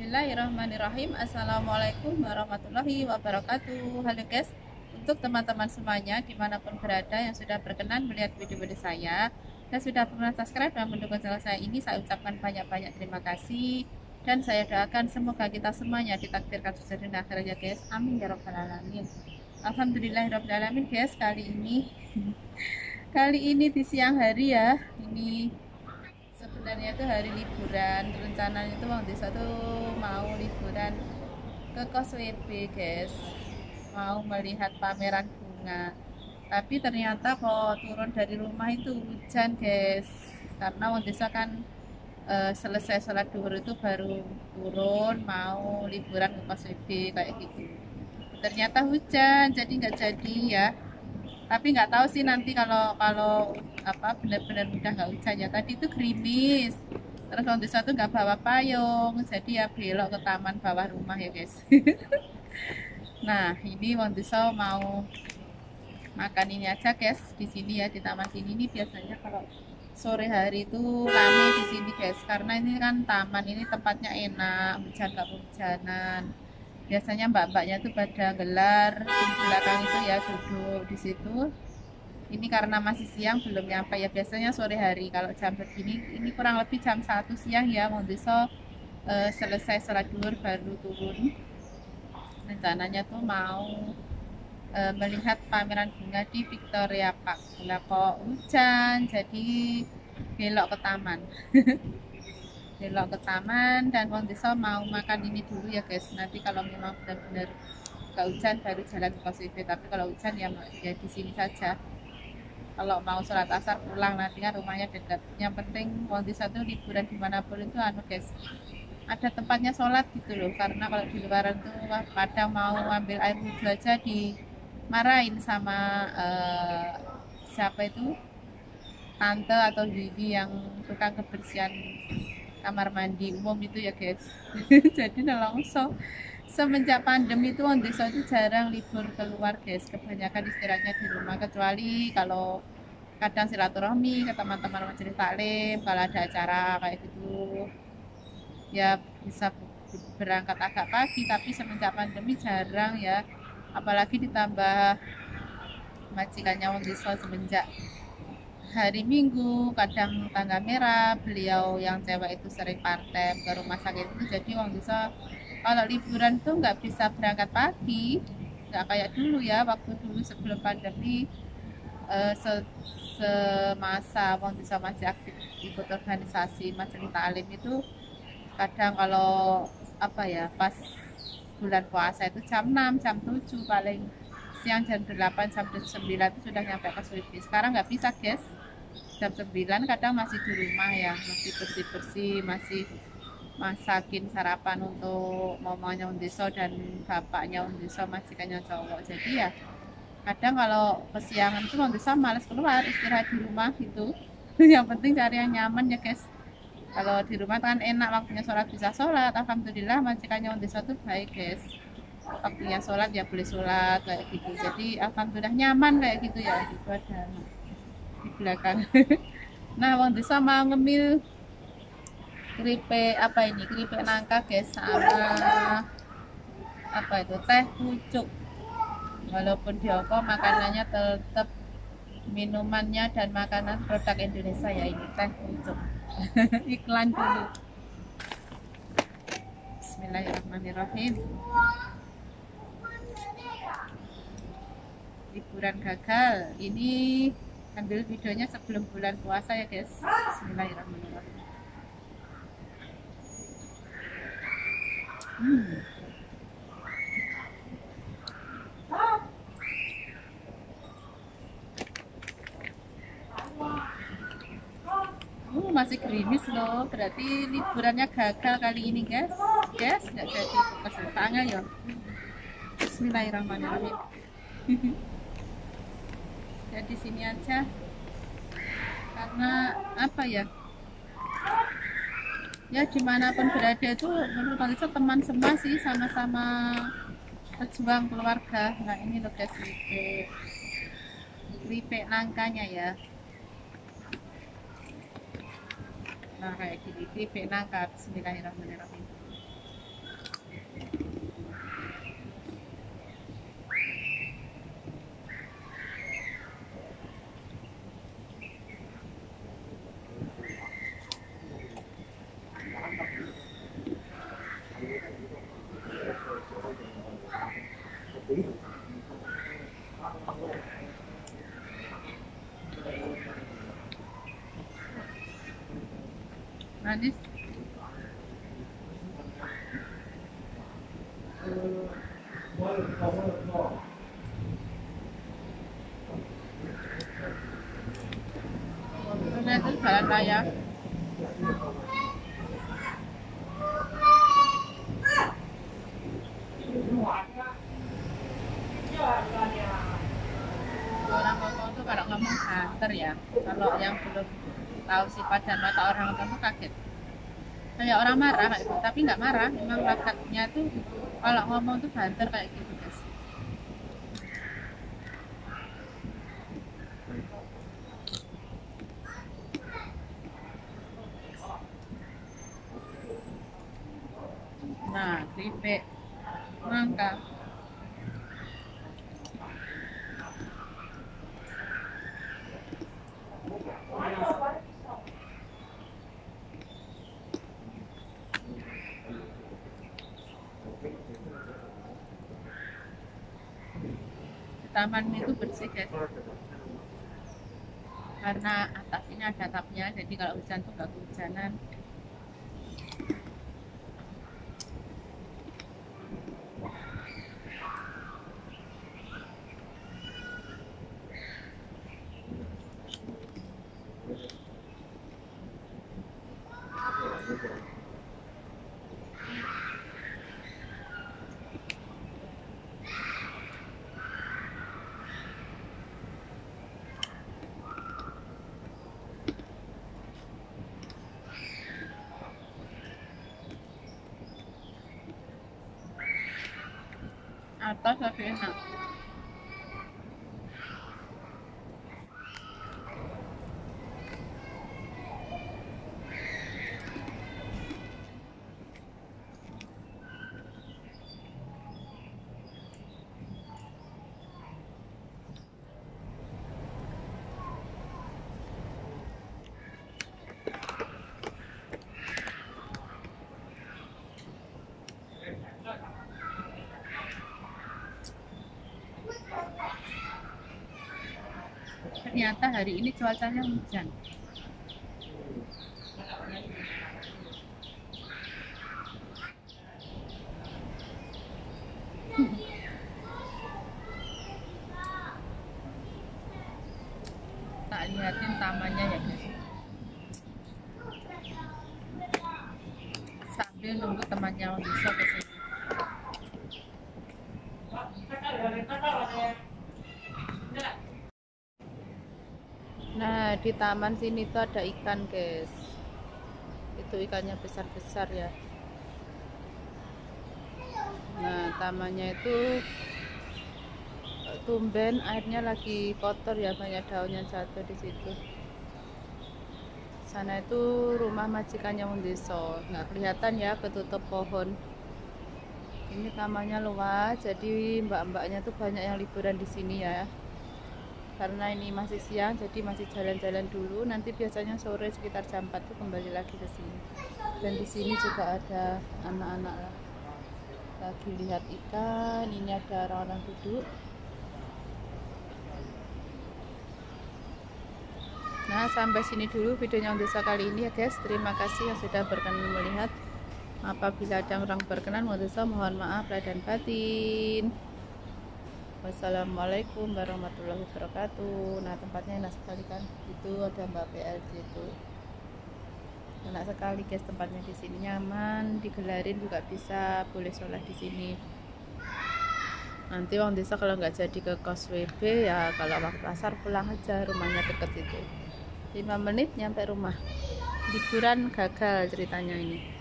Bismillahirrahmanirrahim. Assalamualaikum warahmatullahi wabarakatuh. Halo guys, untuk teman-teman semuanya dimanapun berada yang sudah berkenan melihat video-video saya dan sudah pernah subscribe dan mendukung channel saya ini, saya ucapkan banyak-banyak terima kasih. Dan saya doakan semoga kita semuanya ditakdirkan sukses di akhirat ya guys. Amin ya rabbal alamin. Alhamdulillahirabbil alamin guys. Kali ini di siang hari ya. Ini sebenarnya itu hari liburan, rencananya itu Bang Desa tuh mau liburan ke Kos WB guys, mau melihat pameran bunga, tapi ternyata kok turun dari rumah itu hujan guys, karena Bang Desa kan selesai sholat duhur itu baru turun mau liburan ke Kos WB kayak gitu, ternyata hujan jadi nggak jadi ya. Tapi nggak tahu sih nanti kalau kalau apa benar-benar udah nggak hujan ya. Tadi itu gerimis, terus waktu itu nggak bawa payung, jadi ya belok ke taman bawah rumah ya guys. Nah ini waktu itu mau makan ini aja guys di sini ya, di taman sini. Ini biasanya kalau sore hari itu rame di sini guys, karena ini kan taman ini tempatnya enak, hujan nggak hujanan. Biasanya mbak-mbaknya tuh pada gelar di belakang itu ya, duduk di situ. Ini karena masih siang belum nyampe ya, biasanya sore hari kalau jam begini. Ini kurang lebih jam 1 siang ya mau besok selesai sholat duhur baru turun. Rencananya tuh mau melihat pameran bunga di Victoria Park. Lah kok hujan jadi belok ke taman. Belok ke taman dan Wong Desa mau makan ini dulu ya guys. Nanti kalau memang benar-benar gak hujan baru jalan ke Kos WB. Tapi kalau hujan ya di sini saja. Kalau mau sholat asar pulang, nanti kan rumahnya dekat. Yang penting Wong Desa tuh liburan dimanapun itu anu guys, ada tempatnya sholat gitu loh. Karena kalau di luaran tuh kadang mau ambil air wudhu aja dimarahin sama siapa itu, tante atau bibi yang tukang kebersihan kamar mandi umum itu ya guys. Jadi nelongso semenjak pandemi itu Wong Desa itu jarang libur keluar guys, kebanyakan istirahatnya di rumah, kecuali kalau kadang silaturahmi ke teman-teman majelis taklim kalau ada acara kayak gitu ya bisa berangkat agak pagi. Tapi semenjak pandemi jarang ya, apalagi ditambah majikannya Wong Desa semenjak hari Minggu kadang tanggal merah, beliau yang cewek itu sering partem ke rumah sakit itu. Jadi Wong Desa kalau liburan tuh nggak bisa berangkat pagi, nggak kayak dulu ya, waktu dulu sebelum pandemi. Semasa Wong Desa masih aktif ikut organisasi majelis taklim itu, kadang kalau apa ya pas bulan puasa itu jam 6 jam 7 paling siang jam 8 jam 9 itu sudah nyampe ke Swiss. Sekarang nggak bisa guys, jam 9 kadang masih di rumah ya, masih bersih-bersih, masih masakin sarapan untuk mamanya Undeso dan bapaknya Undeso, majikannya cowok. Jadi ya kadang kalau kesiangan tuh Undeso males keluar, istirahat di rumah gitu. Yang penting cari yang nyaman ya guys. Kalau di rumah kan enak, waktunya sholat bisa sholat, alhamdulillah majikannya Undeso tuh baik guys, waktunya sholat ya boleh sholat kayak gitu. Jadi alhamdulillah nyaman kayak gitu ya. Itu ada di belakang. Nah Wong Desa mau ngemil keripik apa ini, keripik nangka guys, sama apa itu teh pucuk. Walaupun di Hongkong makanannya tetap minumannya dan makanan produk Indonesia ya, ini teh pucuk. Iklan dulu. Bismillahirrahmanirrahim. Liburan gagal. Ini ambil videonya sebelum bulan puasa ya guys. Bismillahirrahmanirrahim. Masih gerimis loh, berarti liburannya gagal kali ini guys. Nggak jadi fokus tangan ya. Bismillahirrahmanirrahim. Ya di sini aja, karena apa ya, ya dimanapun berada itu menurut saya teman semua sih, sama-sama pejuang keluarga. Nah ini loh guys, keripik nangkanya ya. Nah kayak gini, keripik nangka. Bismillahirrahmanirrahim. manis. Ini itu jalan raya. Orang ngomong tuh kalau ngomong banter ya, kalau yang belum tahu sifat dan watak orang itu kaget. Kayak orang marah kayak gitu, tapi nggak marah, memang wataknya tuh kalau ngomong tuh banter kayak gitu guys. Nah, keripik nangka. Taman itu bersih guys, karena atas ini ada atapnya, jadi kalau hujan tuh nggak kehujanan. Atas lebih enak. Ternyata hari ini cuacanya hujan. Tak lihatin tamannya ya guys, sambil nunggu temannya bisa kesini. Nah, di taman sini tuh ada ikan guys, itu ikannya besar-besar ya. Nah, tamannya itu tumben airnya lagi kotor ya, banyak daunnya jatuh di situ. Sana itu rumah majikannya Mundeso, nggak kelihatan ya, ketutup pohon. Ini tamannya luas, jadi mbak-mbaknya tuh banyak yang liburan di sini ya. Karena ini masih siang, jadi masih jalan-jalan dulu. Nanti biasanya sore sekitar jam 4 tuh kembali lagi ke sini. Dan di sini juga ada anak-anak lah, lagi lihat ikan. Ini ada orang-orang duduk. Nah, sampai sini dulu videonya untuk kali ini ya guys. Terima kasih yang sudah berkenan melihat. Apabila ada yang kurang berkenan, mohon maaf lahir dan batin. Wassalamualaikum warahmatullahi wabarakatuh. Nah, tempatnya enak sekali kan. Itu ada Mbak PLJ itu. Enak sekali guys tempatnya, di sini nyaman, digelarin juga bisa, boleh sholat di sini. Nanti Wong Desa kalau nggak jadi ke kos WB ya, kalau waktu asar pulang aja, rumahnya deket itu. 5 menit nyampe rumah. Liburan gagal ceritanya ini.